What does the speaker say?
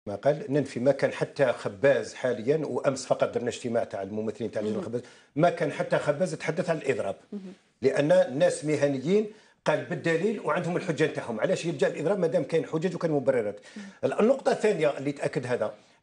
ما قال ننفي ما كان حتى خباز حاليا، وامس فقط درنا اجتماع تاع الممثلين تاع لجنه الخباز، ما كان حتى خباز يتحدث عن الاضراب، لان الناس مهنيين قال بالدليل وعندهم الحجه نتاعهم، علاش يلجا الاضراب ما دام كاين حجج وكاين مبررات. النقطه الثانيه اللي تاكد هذا